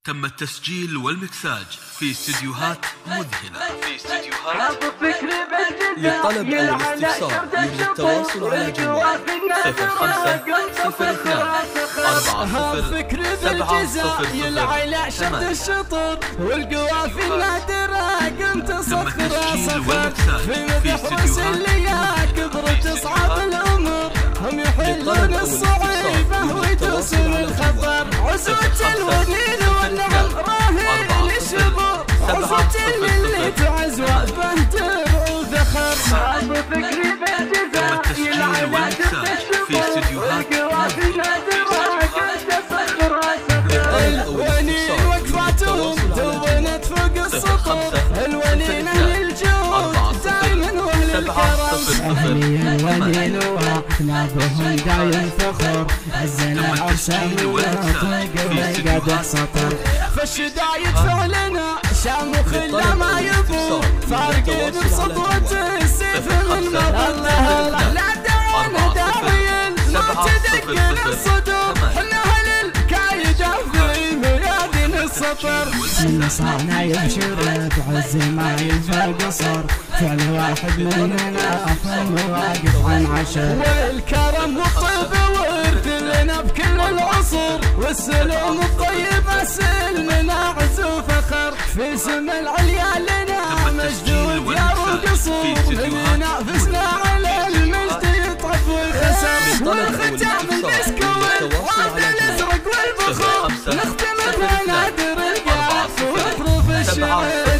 تم التسجيل والمكساج في استديوهات مذهلة. للطلب أو الاستفسار يرجى التواصل على جوال 05-02-40-70-08. شد الشطر والقوافي النادرة قمت صخرة في مدح اللي كبرت أصحاب الأمر هم يحلون الصعيبة ويدوسون الخطر. عزوة الودين والنعم راهي للشباب، عزوة اللي تعز وبهتر وفخر. تم التسجيل والمكساج في استديوهات الونين وقفاتهم دونت فوق السطر، الونين اهل الجود دايما واهل الكرم. اهلي الونين واحنابهم دايم فخر، عزنا عرسهم وطيق قد سطر. فالشدايد فعلنا شامخ الا ما يبون، فارقين بسطوة السيف من مظله. لا دعونا داعيين ما تدقن الصدور، حنا اهل الكايدة في ميادين السطر. من صانع يبشر بعز ما ينفى قصر، فعل واحد مننا فهم واقف عن عشر. والكرم والطيب ورد لنا بكل العصر، والسلوم الطيب سلمنا عز وفخر. في سما العليا لنا مجدود يا وقصور، ننافسنا على المجد يطرف والخسر. والختام البسكويت وعد الازرق والبخور، نختم بنادر القاف وحروف الشعر.